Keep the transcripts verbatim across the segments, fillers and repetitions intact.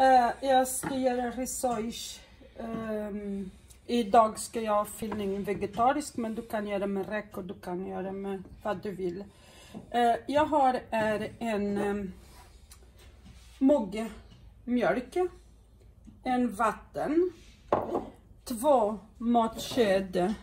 Uh, jag ska göra risotto. Um, idag ska jag ha fyllning vegetarisk, men du kan göra med räk och du kan göra med vad du vill. Uh, jag har är en um, mugg mjölk, en vatten, två matsked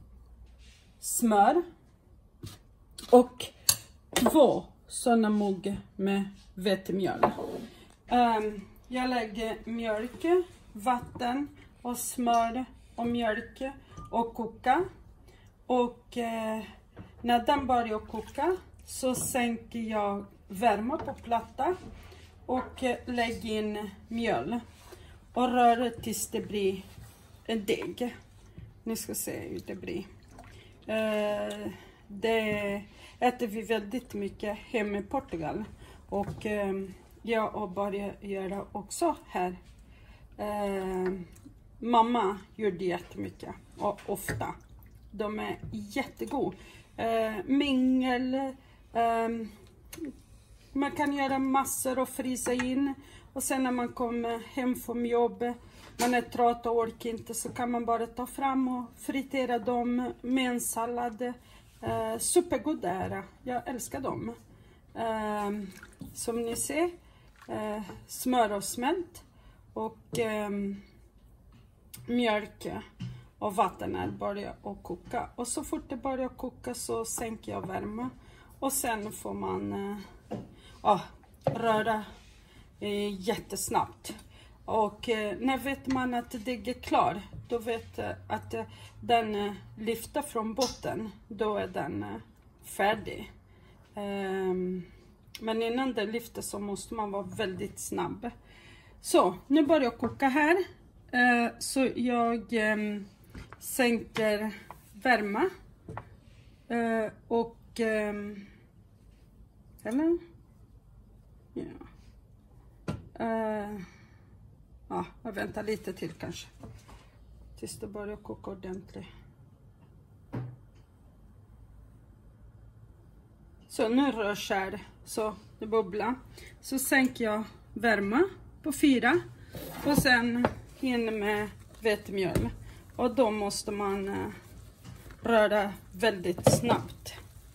smör och två sådana mugg med vetemjöl. Um, jag lägger mjölk, vatten och smör och mjölk och koka. Och eh, när den börjar koka så sänker jag värme på platta och eh, lägger in mjöl och rör tills det blir en deg. Ni ska se hur det blir. Eh, det äter vi väldigt mycket hemma i Portugal. Och eh, jag börjar göra också här. Eh, mamma gjorde jättemycket och ofta. De är jättegod. Eh, mingel. Eh, man kan göra massor och frysa in. Och sen när man kommer hem från jobbet, man är trött och orkar inte, så kan man bara ta fram och fritera dem med en sallad. Eh, supergod är. Jag älskar dem. Eh, som ni ser, eh, smör och smält och eh, mjölk och vatten börjar att koka. Och så fort det börjar koka så sänker jag värme. Och sen får man eh, ah, röra eh, jättesnabbt. Och eh, när vet man att det är klar, då vet jag att eh, den eh, lyfter från botten. Då är den eh, färdig. Eh, men innan den lyfter så måste man vara väldigt snabb. Så, nu börjar jag koka här. Eh, så jag eh, sänker värme. Eh, och... Eh, eller? Ja. Eh, ja, jag väntar lite till kanske. Tills det börjar koka ordentligt. Så nu rörs här så det bubblar. Så sänker jag värme på fyra. Och sen in med vetemjöl. Och då måste man eh, röra väldigt snabbt.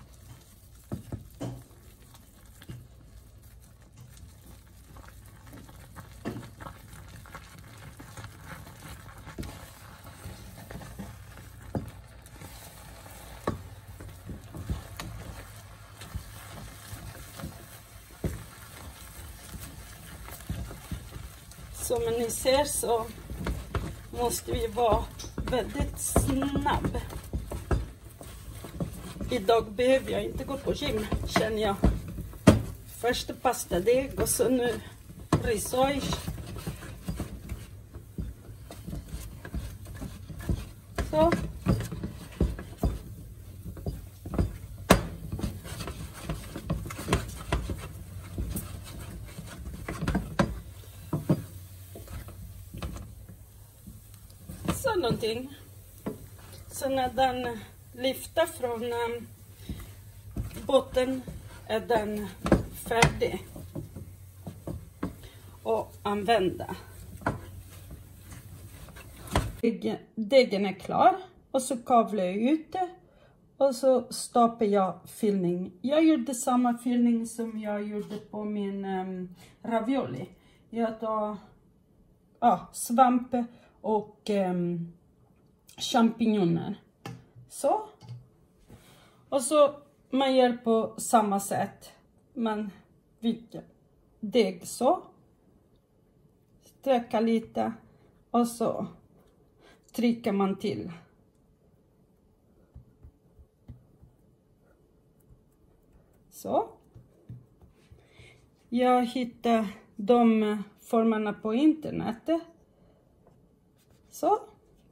Som ni ser så måste vi vara väldigt snabb. Idag behöver jag inte gå på gym, känner jag. Först pastadeg och så nu risotto. Så. Så någonting. Så när den lyfter från um, botten är den färdig och använda. Degen är klar och så kavlar jag ut det och så stoppar jag fyllning. Jag gjorde samma fyllning som jag gjorde på min um, ravioli. Jag tar ah, svamp och um, champinjoner. Så. Och så man gör på samma sätt. Man viker deg så. Sträcka lite. Och så trycker man till. Så. Jag hittar de formerna på internet. Så.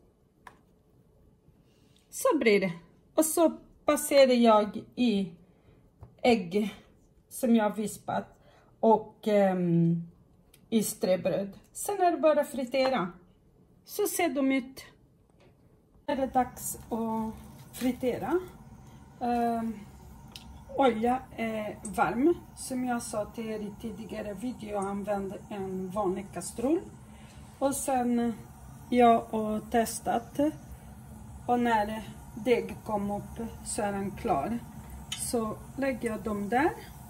Så blir det. Och så passerar jag i ägg som jag vispat och um, i ströbröd. Sen är det bara att fritera. Så ser de ut. Är det dags att fritera. Um, olja är varm. Som jag sa till er i tidigare video, jag använde en vanlig kastrull. Och sen jag har testat. Och när deg kom upp så är den klar. Så lägger jag dem där.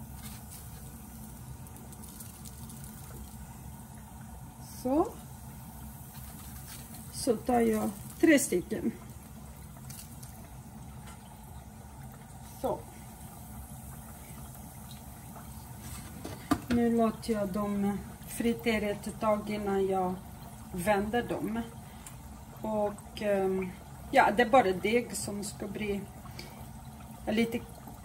Så. Så tar jag tre stycken. Så. Nu låter jag dem fritera ett tag innan jag vänder dem. Och ja, det är bara deg som ska bli lite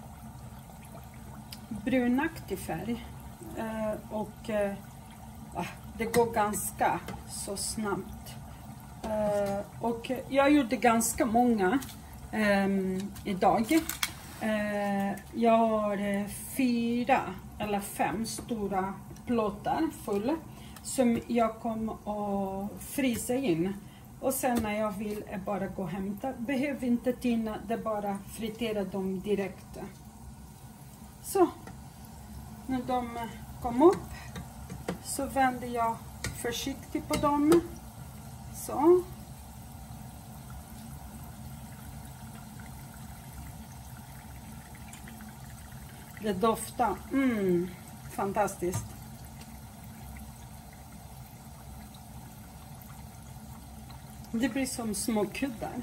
brunaktig färg. Och det går ganska så snabbt. Och jag gjorde ganska många idag. Jag har fyra eller fem stora plåtar fulla som jag kommer att frysa in. Och sen när jag vill är bara gå och hämta. Behöver inte tina, det är bara fritera dem direkt. Så, när de kom upp så vänder jag försiktigt på dem. Så. Det doftar, mm, fantastiskt. Det blir som små kuddar.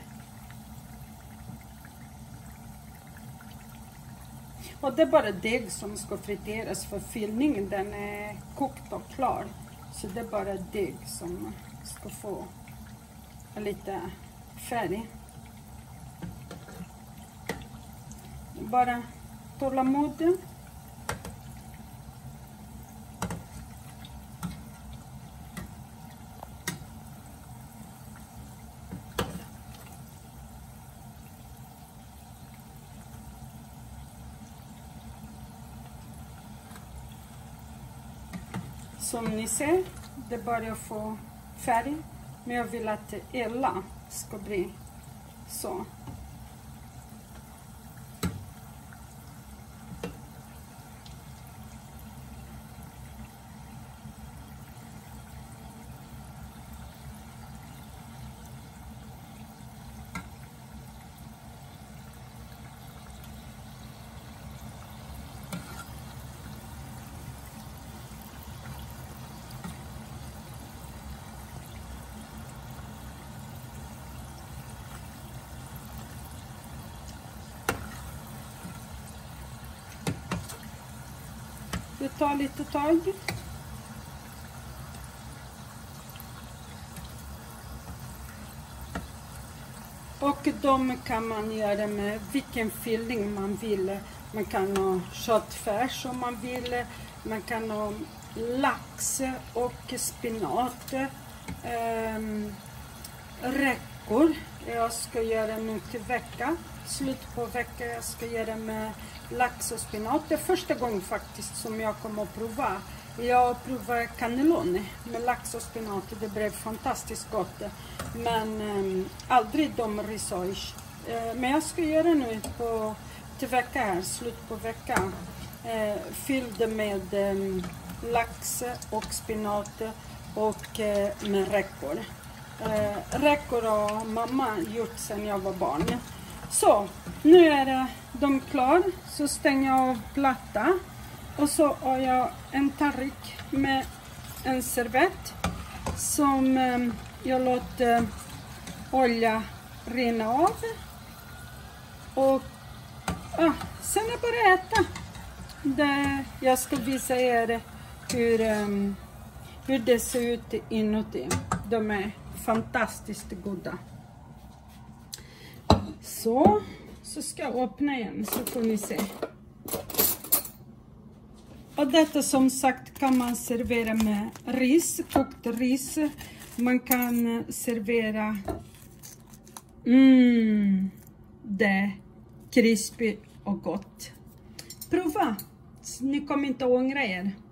Och det är bara deg som ska friteras, för fyllningen den är kokt och klar. Så det är bara deg som ska få lite färg. Bara tålamod. Som ni ser, det börjar få färg. Men jag vill att alla ska bli så. Det tar lite tag. Och de kan man göra med vilken fyllning man vill. Man kan ha köttfärs om man vill. Man kan ha lax och spinat. Ähm, räckor. Jag ska göra nu till vecka. Slut på vecka jag ska göra med lax och spinat. Det är första gången faktiskt som jag kommer att prova. Jag provar cannelloni med lax och spinat. Det blev fantastiskt gott. Men um, aldrig de risotto. Uh, men jag ska göra nu på till vecka här. Slut på vecka. Uh, fyllde med um, lax och spinat och uh, med räckor. Uh, räckor har mamma gjort sedan jag var barn. Så, nu är de klar. Så stänger jag av platta. Och så har jag en tallrik med en servett. Som eh, jag låter olja rinna av. Och ah, sen är det bara att äta. Det, jag ska visa er hur, um, hur det ser ut inuti. De är fantastiskt goda. Så, så ska jag öppna igen så får ni se. Och detta som sagt kan man servera med ris, kokt ris. Man kan servera mm, det krispigt och gott. Prova, ni kommer inte att ångra er.